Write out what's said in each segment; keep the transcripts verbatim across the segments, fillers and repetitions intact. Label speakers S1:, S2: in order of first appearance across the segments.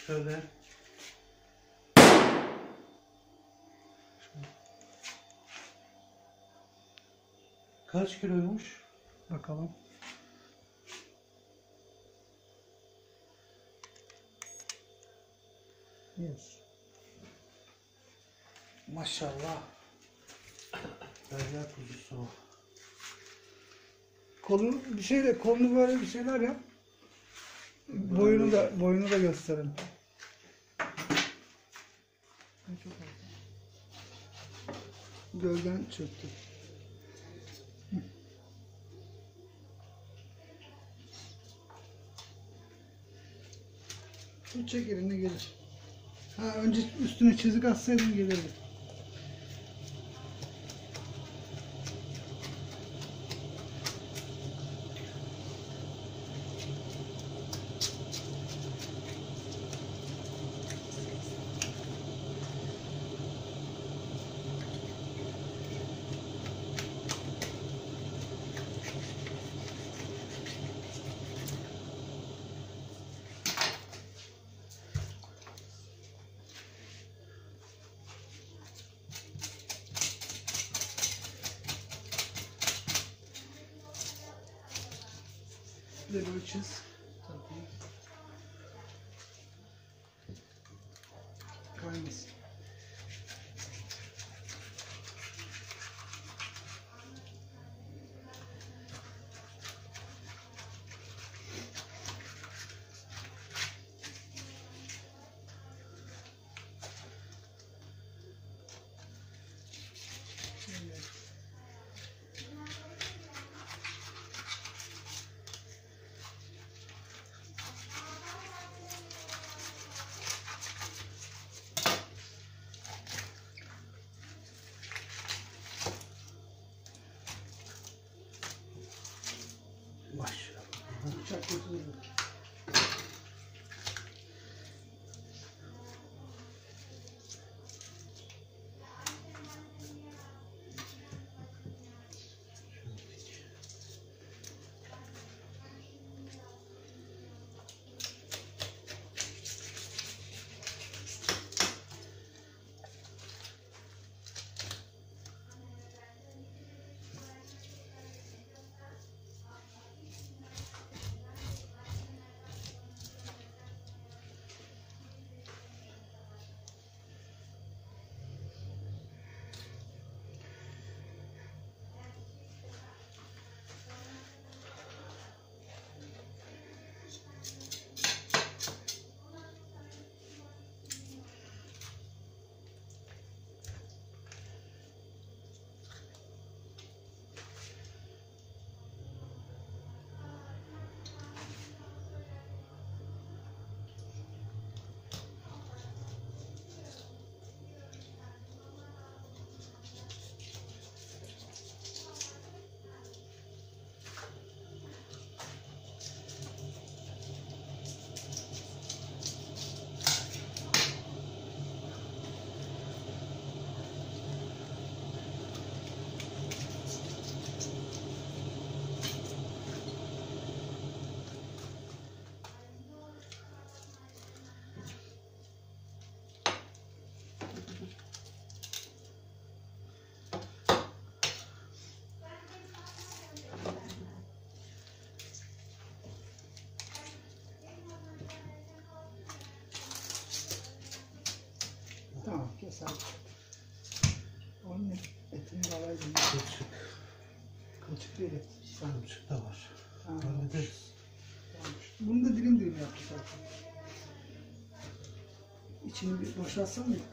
S1: Şöyle. Kaç kiloymuş?
S2: Bakalım. Yes.
S1: Maşallah. Derya kuzusu o.
S2: Kolu bir şeyle kolunu böyle bir şeyler yap. Boyunu da boyunu da gösterelim. Gölden çöktü. Şu çek elinde gelir. Ha, önce üstüne çizik atsaydın gelirdi. Bir de böyle çiz. Kaymasın.
S1: Maşallah.
S2: Bıçak götürüyor. Tamam, kes abi. Onun etini de alaydın.
S1: Kılçık.
S2: Kılçık değil et.
S1: Kılçık da var.
S2: Ha,
S1: Hallederiz.
S2: tamam. Bunu da dilim dilim yaptık zaten. İçini bir boşaltsam mı?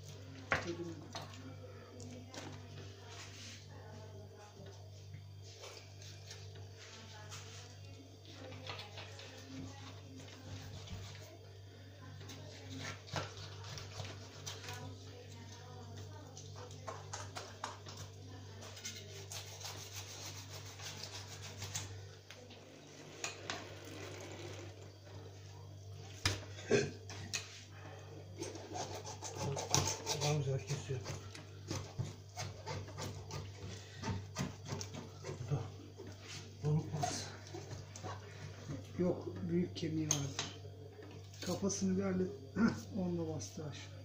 S1: Daha güzel kesiyor. Bu da unutmaz.
S2: Yok, büyük kemiği vardı. Kafasını bir hallet. Heh, onu da bastı aşağı.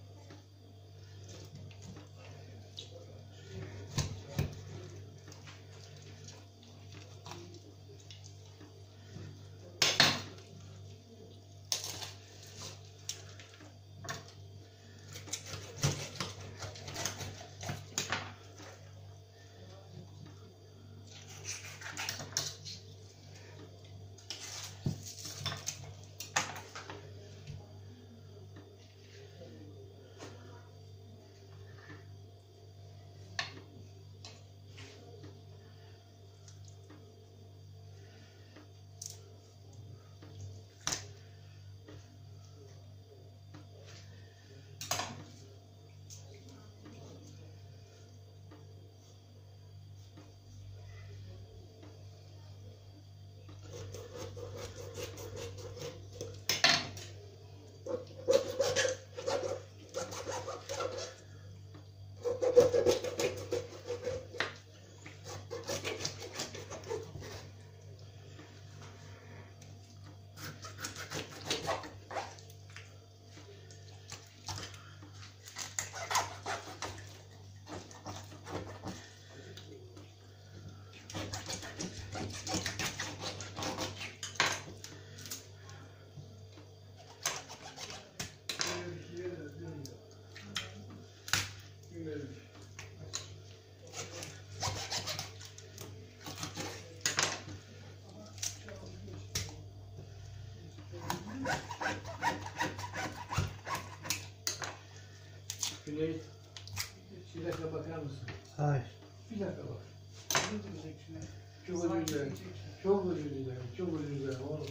S3: Cüneyt, bir dakika bakar mısın?
S1: Hayır.
S3: Bir dakika bak. Çok özür dilerim. Çok özür dilerim. Çok özür dilerim oğlum.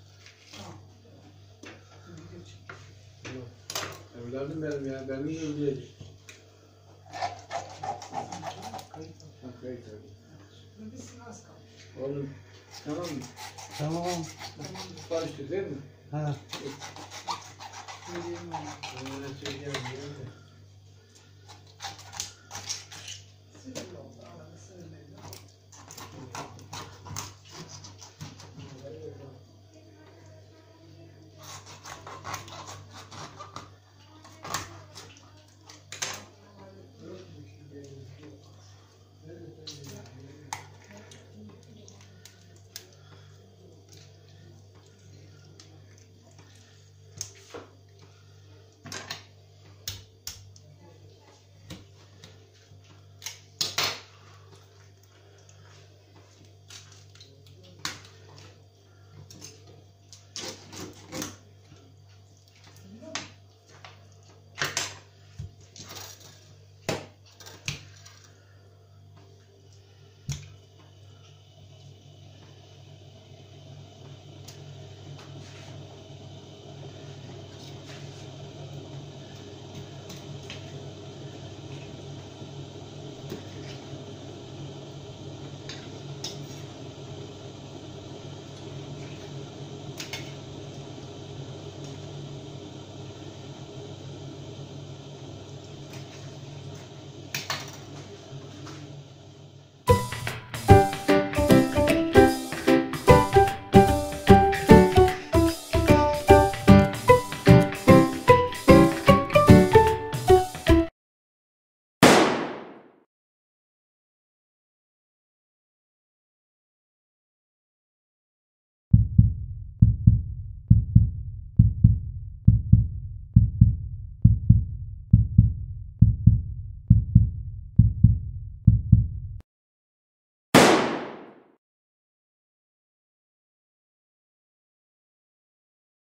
S3: Tamam. Evladım benim ya. Benim de özleyecek. Ha, kayıt abi. Oğlum, tamam mı?
S1: Tamam.
S3: Barıştık değil mi?
S1: Ha.
S3: Ben öyle söyleyeceğim.